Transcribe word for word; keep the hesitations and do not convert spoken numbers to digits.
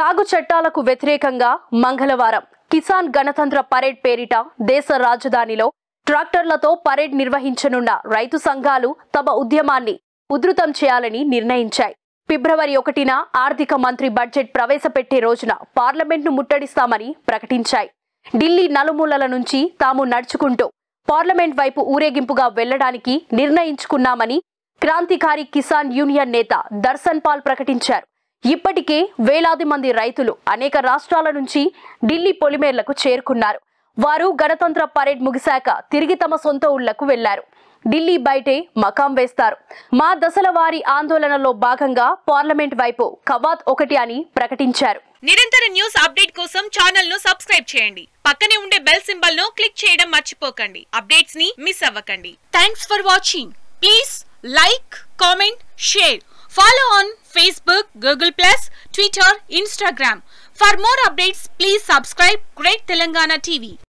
సాగు చట్టాలకు వ్యతిరేకంగా మంగళవారం కిసాన్ గణతంత్ర పరేడ్ పేరిట దేశ రాజధానిలో ట్రాక్టర్లతో పరేడ్ నిర్వహించనున్న రైతు సంఘాలు తమ ఉద్యమాన్ని ఉధృతం చేయాలని నిర్ణయించాయి. ఫిబ్రవరి ఒకటిన ఆర్థిక మంత్రి బడ్జెట్ ప్రవేశపెట్టే రోజున పార్లమెంట్ను ముట్టడిస్తామని ప్రకటించాయి. ఢిల్లీ నలుమూలల నుంచి తాము నడుచుకుంటూ పార్లమెంట్ వైపు ఊరేగింపుగా వెళ్లడానికి నిర్ణయించుకున్నామని క్రాంతికారి కిసాన్ యూనియన్ నేత దర్శన్ పాల్ ప్రకటించారు. ఇప్పటికే వేలాది మంది రైతులు అనేక రాష్ట్రాల నుంచి ఢిల్లీ పొలిమేర్లకు చేరుకున్నారు. వారు గణతంత్ర పరేడ్ ముగిశాక తిరిగి తమ సొంత ఊళ్లకు వెళ్లారు. ఢిల్లీ బయటే మకాం వేస్తారు. మా దశల వారి ఆందోళనలో భాగంగా పార్లమెంట్ వైపు కవాత్ ఒకటి అని ప్రకటించారు. నిరంతర న్యూస్ అప్డేట్ కోసం ఛానల్ ను సబ్స్క్రైబ్ చేయండి. పక్కనే ఉండే బెల్ సింబల్ ను క్లిక్ చేయడం మర్చిపోకండి. అప్డేట్స్ ని మిస్ అవ్వకండి. Thanks for watching. Please like, comment, share. Follow on Facebook, Google plus, Twitter, Instagram. For more updates, please subscribe Great Telangana T V.